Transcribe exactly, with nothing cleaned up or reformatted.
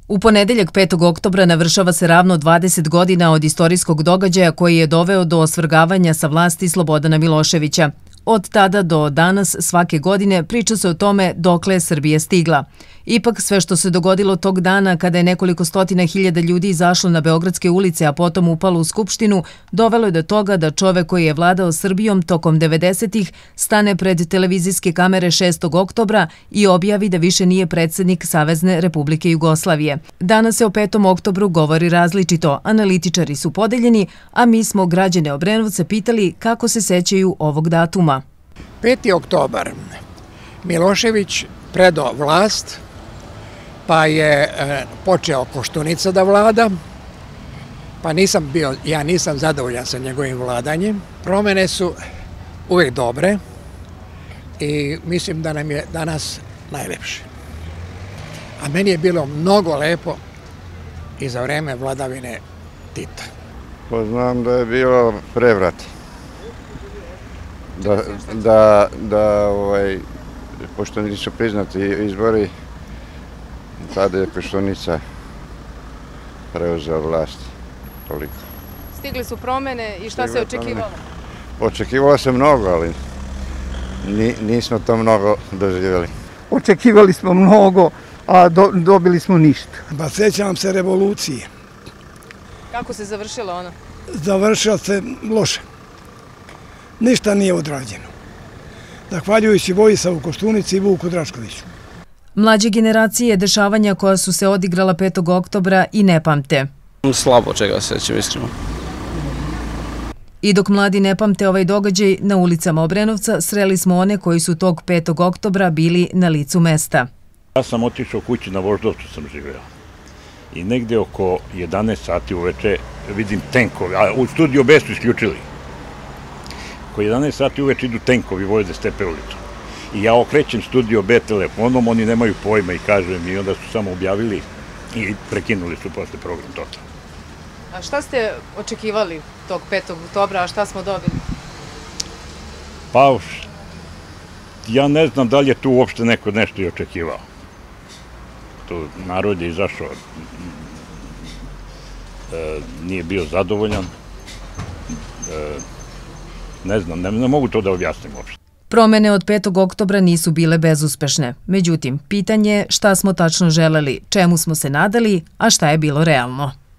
U ponedeljak petog oktobra navršava se ravno dvadeset godina od istorijskog događaja koji je doveo do osvrgavanja sa vlasti Slobodana Miloševića. Od tada do danas svake godine priča se o tome dokle je Srbija stigla. Ipak sve što se dogodilo tog dana kada je nekoliko stotina hiljada ljudi izašlo na beogradske ulice, a potom upalo u Skupštinu, dovelo je do toga da čovek koji je vladao Srbijom tokom devedesetih stane pred televizijske kamere šestog oktobra i objavi da više nije predsjednik Savezne Republike Jugoslavije. Danas se o petom oktobru govori različito, analitičari su podeljeni, a mi smo građane Obrenovca pitali kako se sećaju ovog datuma. peti oktobar. Milošević predao vlast, pa je počeo Koštunica da vlada, pa nisam bio, ja nisam zadovoljan sa njegovim vladanjem. Promene su uvek dobre i mislim da nam je danas najlepše. A meni je bilo mnogo lepo i za vreme vladavine Tita. Pa znam da je bilo prevrat. Da, da, da ovaj, pošto nisu priznati izbori, tada je Koštunica preuzeo vlast. Toliko. Stigli su promene i šta se očekivalo? Očekivalo se mnogo, ali ni, nismo to mnogo doživjeli. Očekivali smo mnogo, a do, dobili smo ništa. Pa sjećam se revolucije. Kako se završila ona? Završila se loše. Ništa nije odrađeno. Zahvaljujući Vojislavu Koštunici i Vuku Draškoviću. Mlađe generacije dešavanja koja su se odigrala petog oktobra i ne pamte. Slabo čega se sećam, iskreno. I dok mladi ne pamte ovaj događaj, na ulicama Obrenovca sreli smo one koji su tog petog oktobra bili na licu mesta. Ja sam otišao kući, na Voždovcu sam živeo. I negde oko jedanaest sati uveče vidim tenkovi, a u studiju B su isključili. Oko jedanaest sati uveče idu tenkovi, vojde Stepe ulicu. I ja okrećem studio B telefonom, oni nemaju pojma i kažem, i onda su samo objavili i prekinuli su posle program totalno. A šta ste očekivali tog petog oktobra, a šta smo dobili? Pa, ja ne znam da li je tu uopšte neko nešto i očekivao. Tu narod je izašao, nije bio zadovoljan, ne znam, ne mogu to da objasnim uopšte. Promene od petog oktobra nisu bile bezuspešne. Međutim, pitanje je šta smo tačno želeli, čemu smo se nadali, a šta je bilo realno.